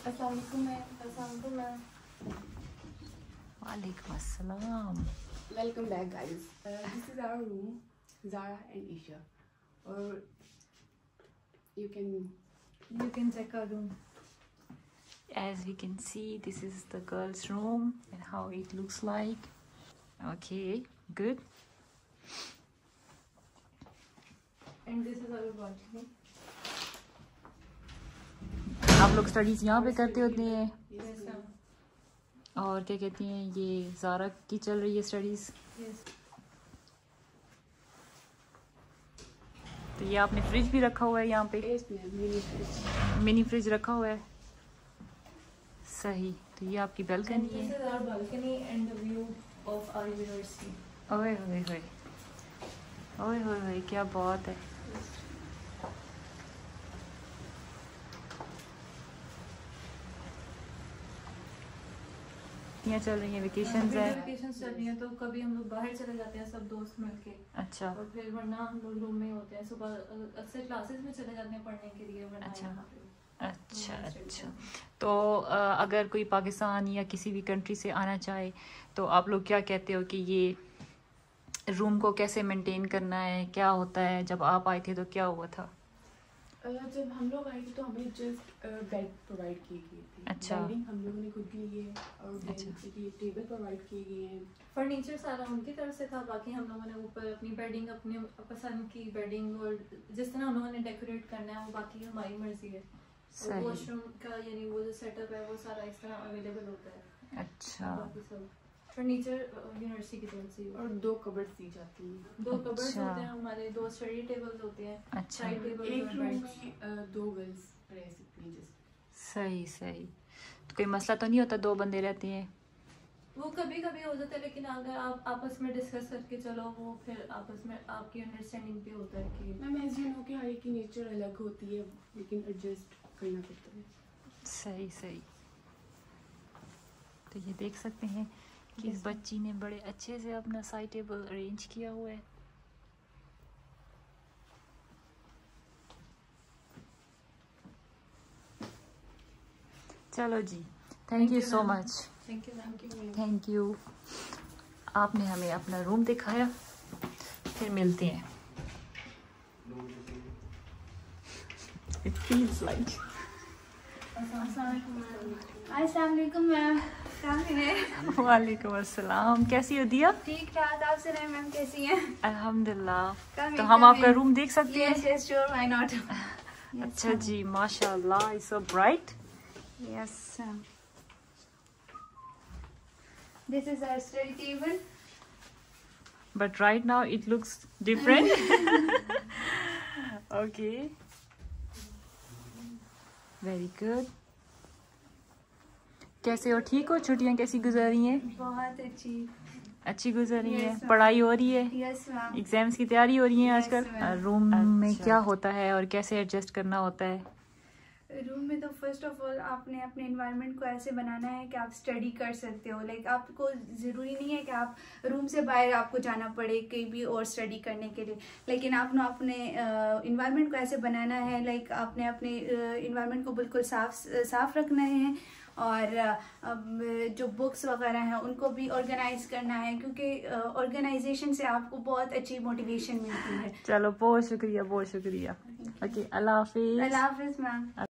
Walaikum assalam. Welcome back, guys. This is our room, Zara and Isha. Or you can check our room. As we can see, this is the girls' room and how it looks like. Okay, good. And this is our balcony. आप लोग studies यहाँ पे करते होते हैं और क्या कहती हैं, ये ज़ारा की चल रही है स्टडीज। तो ये आपने फ्रिज भी रखा हुआ है यहाँ पे, मिनी फ्रिज रखा हुआ है। सही। तो ये आपकी बालकनी है। ओए होए होए, ओए होए होए, क्या बात है। यहाँ चल रही है वेकेशंस है। वेकेशंस चल रही हैं तो कभी हम लोग बाहर चले जाते हैं सब दोस्त मिलके। अच्छा। और फिर वरना हम लोग रूम में होते हैं, सुबह अक्सर क्लासेस में चले जाते हैं पढ़ने के लिए। अच्छा। अच्छा। तो अगर कोई पाकिस्तान या किसी भी कंट्री से आना चाहे तो आप लोग क्या कहते हो कि ये रूम को कैसे मेंटेन करना है, क्या होता है? जब आप आए थे तो क्या हुआ था? जब हम लोग आए थे तो हमें जस्ट बेड प्रोवाइड की गई थी। अच्छा। बेडिंग हम लोगों ने खुद ली है और टेबल प्रोवाइड किए गए हैं। फर्नीचर सारा उनकी तरफ से था, बाकी हम लोगों ने ऊपर अपनी बेडिंग, अपने पसंद की बेडिंग और जिस तरह उन्होंने डेकोरेट करना है वो बाकी हमारी मर्जी है। वॉशरूम का यानी वो जो सेटअप है वो सारा इस तरह अवेलेबल होता है। अच्छा। बाकी सब फर्नीचर यूनिवर्सिटी की तरफ से। और 2 कबर्ड्स दी जाती हैं। 2 कबर्ड्स होते हैं हमारे, 2 स्टडी टेबल्स होते हैं। अच्छा। साइड टेबल एक रूम में 2 गर्ल्स रह सकती हैं। सही सही। तो कोई मसला तो नहीं होता 2 बंदे रहते हैं? वो कभी कभी हो जाता है, लेकिन अगर आप आपस में डिस्कस करके चलो वो फिर आपस में आपकी अंडरस्टैंडिंग पे होता है कि मैम एज यू नो कि हर एक की नेचर अलग होती है, लेकिन एडजस्ट करना पड़ता है। सही सही। तो ये देख सकते हैं कि इस बच्ची ने बड़े अच्छे से अपना साइड टेबल अरेंज किया हुआ है। चलो जी, thank you so much. Thank you. आपने हमें अपना रूम दिखाया, फिर मिलते हैं। It feels like। अस्सलाम वालेकुम मैम। वालेकुम अस्सलाम। कैसी हो दिया? ठीक ठाक, आप सुनाएं मैम कैसी हैं? अल्हम्दुलिल्लाह। तो हम आपका रूम देख सकते हैं? Yes sure, why not. अच्छा जी, माशाल्लाह, it's so bright. Yes, this is our study table, but right now it looks different. Okay, very good. कैसे हो? ठीक हो? छुट्टियां कैसी गुजर रही हैं? बहुत अच्छी गुजर रही है। Yes, पढ़ाई हो रही है? Yes ma'am. एग्जाम्स की तैयारी हो रही है Yes, आजकल? ma'am. रूम में क्या होता है और कैसे एडजस्ट करना होता है? रूम में तो फर्स्ट ऑफ ऑल आपने अपने एनवायरनमेंट को ऐसे बनाना है कि आप स्टडी कर सकते हो। लाइक आपको ज़रूरी नहीं है कि आप रूम से बाहर आपको जाना पड़े कहीं भी और स्टडी करने के लिए, लेकिन आपने अपने एनवायरनमेंट को ऐसे बनाना है। लाइक आपने अपने एनवायरनमेंट को बिल्कुल साफ रखना है और जो बुक्स वगैरह हैं उनको भी ऑर्गेनाइज करना है, क्योंकि ऑर्गेनाइजेशन से आपको बहुत अच्छी मोटिवेशन मिलती है। चलो, बहुत शुक्रिया, बहुत शुक्रिया। ओके, अल्लाह हाफिज। अल्लाह हाफिज मैम।